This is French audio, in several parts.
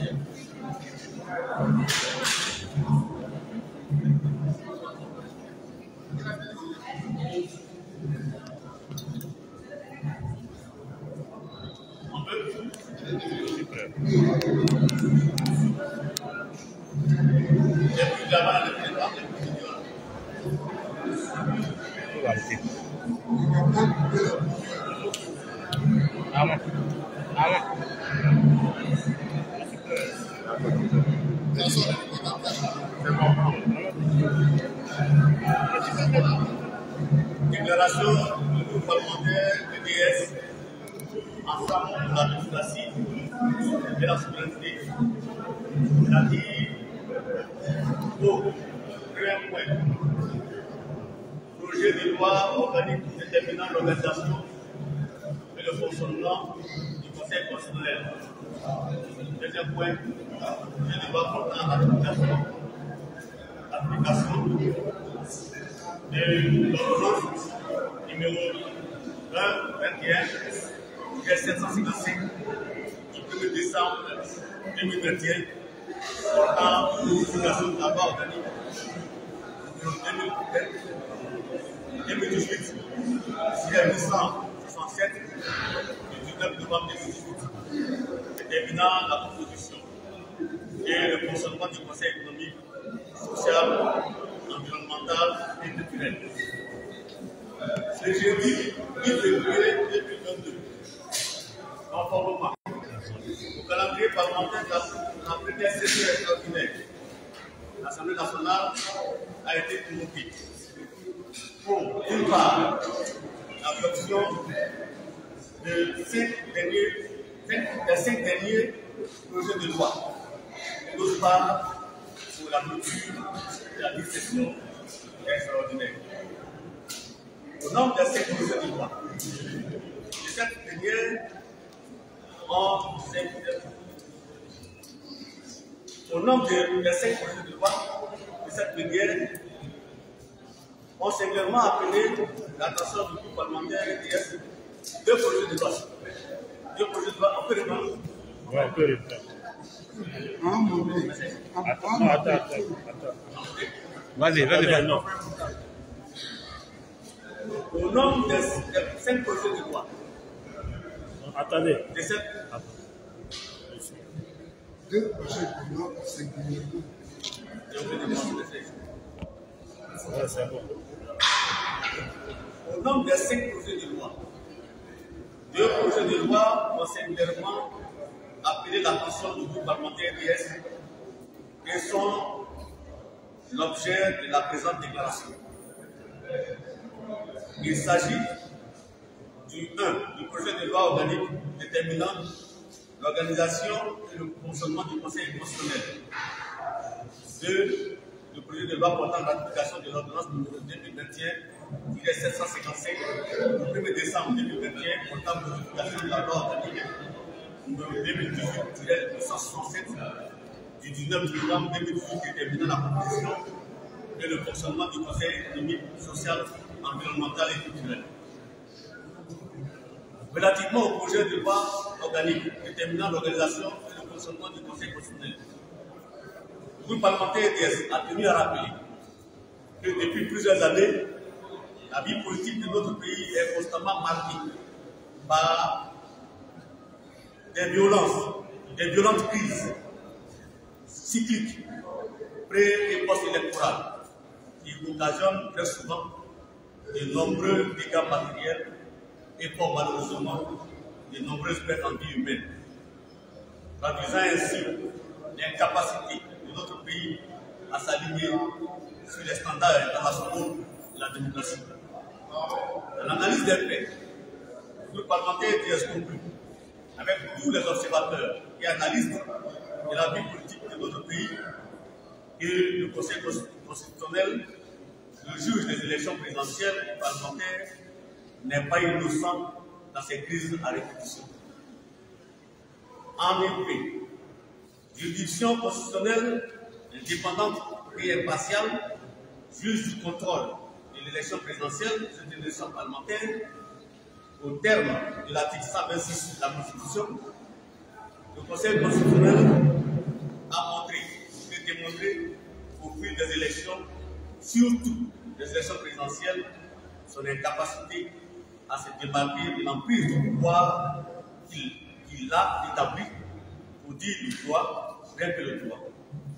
Déclaration du groupe parlementaire EDS ensemble pour la démocratie et la souveraineté. C'est-à-dire, au premier point, projet de loi organique déterminant l'organisation et le fonctionnement du Conseil constitutionnel. Deuxième point, projet de loi portant l'application de l'ordonnance numéro 1-21 755 du 1er décembre 2021 portant modification de la loi organique numéro 2018 867 du 19 novembre 2018 déterminant la composition et le fonctionnement du Conseil économique, social, environnemental et culturel. Ce jeudi 8 février 2022, conformément au calendrier parlementaire de la première session extraordinaire, l'Assemblée nationale a été convoquée pour, d'une part, l'adoption des 5 derniers projets de loi, et d'autre part, pour la clôture de la session extraordinaire. Au nom de ces projets de loi, les 7 dernières ont 5 Au nom des 5 projets de loi, les 7 dernières ont singulièrement appelé l'attention du groupe parlementaire EDS 2 projets de loi. 2 projets de loi, on peut répondre. Oui, on peut répondre. Attends. Vas-y, non. Au nom des 5 projets de loi. Attendez. Des 7. 2 projets de loi singulièrement. C'est bon. Au nom des 5 projets de loi, 2 projets de loi ont singulièrement appelé l'attention du groupe parlementaire EDS et sont l'objet de la présente déclaration. Il s'agit du projet de loi organique déterminant l'organisation et le fonctionnement du Conseil constitutionnel. 2. Le projet de loi portant ratification de l'ordonnance numéro 2021-755 du 1er décembre 2021 portant modification de la loi organique numéro 2018-867 du 19 novembre 2018 déterminant la composition et le fonctionnement du Conseil économique, social, environnemental et culturel. Relativement au projet de loi organique déterminant l'organisation et le fonctionnement du Conseil constitutionnel, le groupe parlementaire EDS a tenu à rappeler que depuis plusieurs années, la vie politique de notre pays est constamment marquée par des violentes crises cycliques, pré- et post-électorales, qui occasionnent très souvent de nombreux dégâts matériels et fort malheureusement de nombreuses pertes en vie humaine, traduisant ainsi l'incapacité de notre pays à s'aligner sur les standards internationaux de la démocratie. Dans l'analyse des faits, le groupe parlementaire EDS conclut, avec tous les observateurs et analystes de la vie politique de notre pays, que le Conseil constitutionnel, le juge des élections présidentielles et parlementaires, n'est pas innocent dans ces crises à répétition. En effet, juridiction constitutionnelle indépendante et impartiale, juge du contrôle de l'élection présidentielle et de l'élection parlementaire, au terme de l'article 126 de la Constitution, le Conseil constitutionnel fil des élections, surtout des élections présidentielles, son incapacité à se démarquer de l'emprise du pouvoir qu'il a établi pour dire le droit, rien que le droit.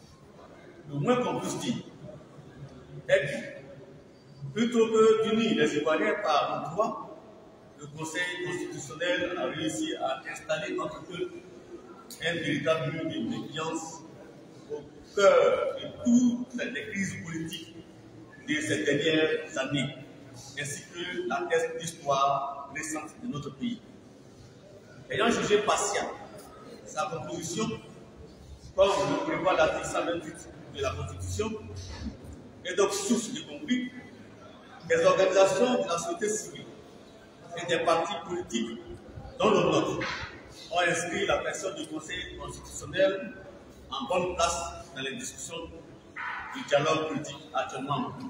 Le moins qu'on puisse dire est que, plutôt que d'unir les Ivoiriens par le droit, le Conseil constitutionnel a réussi à installer entre eux un véritable mur de méfiance au cœur de toutes les crises politiques de ces dernières années, ainsi que la thèse d'histoire récente de notre pays. Ayant jugé partial sa composition, comme le prévoit l'article 128 de la Constitution, et donc source de conflit, les organisations de la société civile et des partis politiques, dont le nôtre, ont inscrit la personne du Conseil constitutionnel en bonne place dans les discussions du dialogue politique actuellement en cours.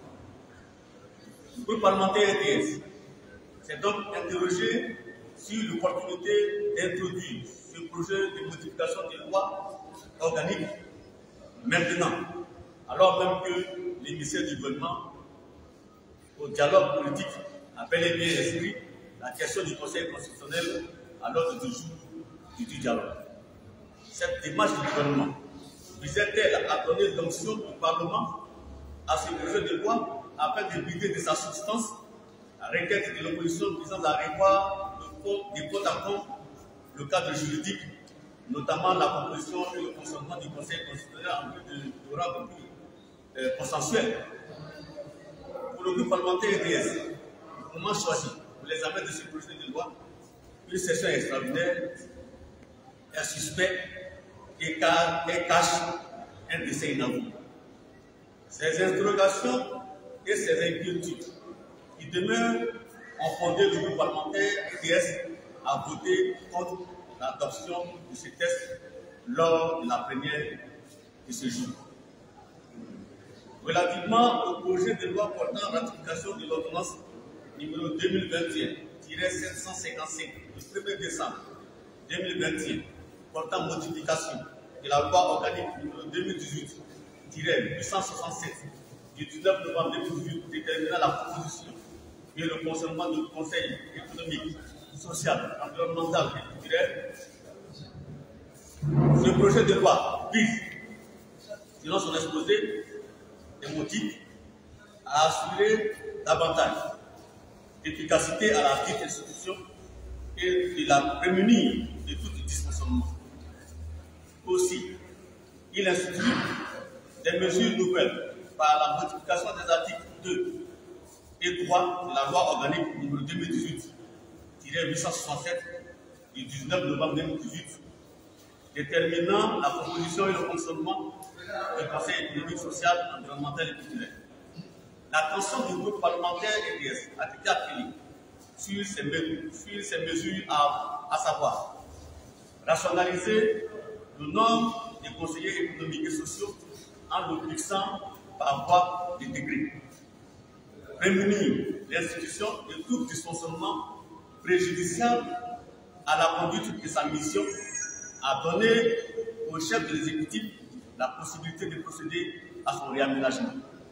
Le groupe parlementaire RDS s'est donc interrogé sur l'opportunité d'introduire ce projet de modification des lois organiques maintenant, alors même que l'émissaire du gouvernement au dialogue politique a bel et bien inscrit la question du Conseil constitutionnel à l'ordre du jour du dialogue. Cette démarche du gouvernement visait-elle à donner l'onction du Parlement à ce projet de loi afin de vider de sa substance la requête de l'opposition visant à revoir de compte à compte le cadre juridique, notamment la composition et le fonctionnement du Conseil constitutionnel en vue de rendre plus consensuel. Pour le groupe parlementaire EDS, le moment choisi pour l'examen de ce projet de loi, une session extraordinaire est suspect et cache un décès inavoué. Ces interrogations et ces inquiétudes qui demeurent ont fondé le groupe parlementaire EDS à voter contre l'adoption de ce texte lors de la première de ce jour. Relativement au projet de loi portant ratification de l'ordonnance numéro 2021-755 du 1er décembre 2021 portant modification de la loi organique numéro 2018-867 du 19 novembre 2018 déterminant la composition et le fonctionnement du Conseil économique, social, environnemental et culturel, ce projet de loi vise, selon son exposé démotique, à assurer davantage d'efficacité à la dite institution et de la prémunir de tout dysfonctionnement. Aussi, il institue des mesures nouvelles par la modification des articles 2 et 3 de la loi organique numéro 2018-867 du 19 novembre 2018, déterminant la composition et le fonctionnement du Conseil économique, social, environnemental et culturel. L'attention du groupe parlementaire EDS a été appelée sur ces mesures à savoir rationaliser le nombre de conseillers économiques et sociaux en le fixant par voie de décret, prémunir l'institution de tout dysfonctionnement préjudiciable à la conduite de sa mission, à donner au chef de l'exécutif la possibilité de procéder à son réaménagement.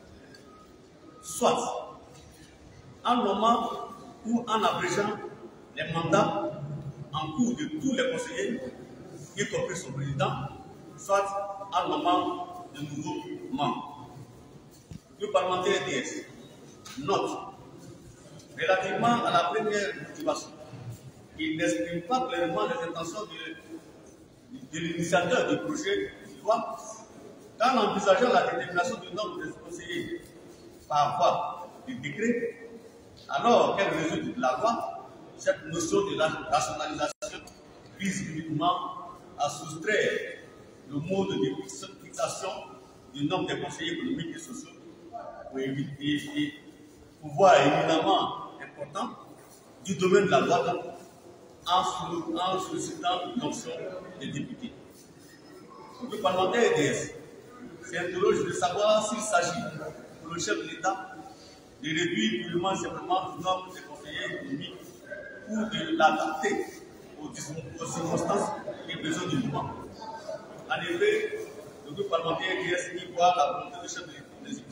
Soit en nommant ou en abrégeant les mandats en cours de tous les conseillers, y compris son président, soit en nommant de nouveaux membres. Le parlementaire EDS note, relativement à la première motivation, il n'exprime pas clairement les intentions de l'initiateur du projet de loi, en envisageant la détermination du nombre des conseillers par voie de décret, alors qu'elle résulte de la loi, cette notion de la rationalisation vise uniquement à soustraire le mode de fixation du nombre de conseillers économiques et sociaux pour éviter pouvoir éminemment important du domaine de la loi en sollicitant l'option des députés. Le parlementaire EDS s'interroge de savoir s'il s'agit pour le chef de l'État de réduire purement simplement le nombre de conseillers économiques ou de l'adapter aux circonstances et besoins du moment. En effet, le groupe parlementaire EDS y voit la volonté du chef de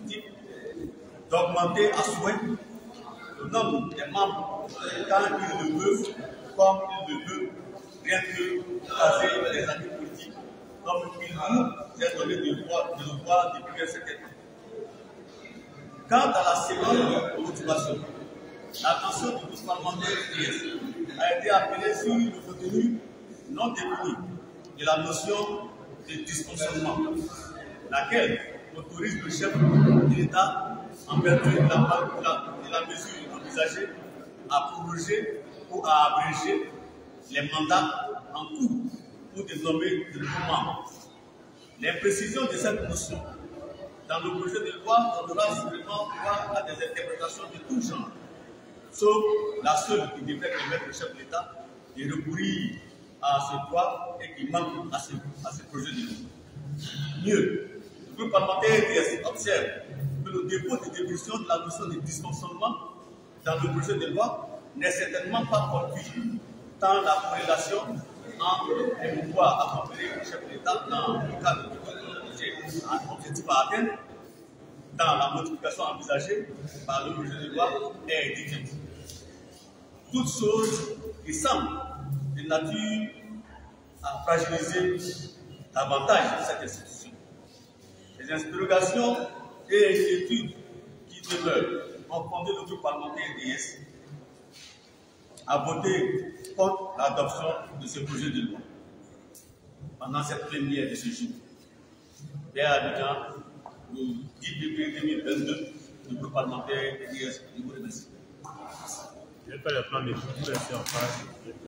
constitutif, d'augmenter à souhait le nombre des membres quand il le veut, comme il le veut, rien que caser les acquis politiques, comme il nous est donné de le voir depuis un certain temps. Quant à la seconde motivation, l'attention du groupe parlementaire DS a été appelée sur le contenu non défini de la notion de dysfonctionnement, laquelle autorise le chef de l'État, en vertu de la mesure envisagée, à proroger ou à abréger les mandats en cours ou de nommer de nouveaux membres. L'imprécision de cette notion dans le projet de loi donnera sûrement droit à des interprétations de tout genre, sauf la seule qui devrait permettre au chef de l'État de recourir à ce droit et qui manque à ce projet de loi. Mieux, le groupe parlementaire DS observe que le dépôt de définition de la notion de dysfonctionnement dans le projet de loi n'est certainement pas fortuit, tant la corrélation entre les pouvoirs accordés au chef de l'État dans le cadre du objectif à atteindre dans la modification envisagée par le projet de loi est indiquée. Toute chose qui semble de nature à fragiliser davantage cette institution. Les interrogations et inquiétudes qui demeurent ont fondé le groupe parlementaire DS à voter contre l'adoption de ce projet de loi pendant cette première de ce jour. Vers Abidjan, le 10 février 2022, le groupe parlementaire DS, je vous remercie. Je vais faire le plan de tout en face.